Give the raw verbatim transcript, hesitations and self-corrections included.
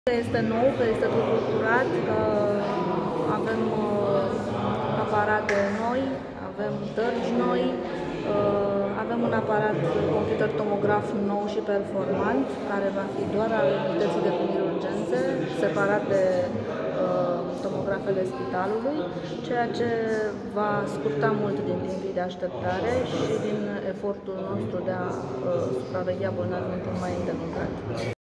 Este nou, că este totul curat, că avem uh, aparate noi, avem tărgi noi, uh, avem un aparat computer tomograf nou și performant, care va fi doar al unității de primiri urgențe, separat de uh, tomografele spitalului, ceea ce va scurta mult din timpii de așteptare și din efortul nostru de a uh, supraveghea bolnavii un timp mai îndelungat.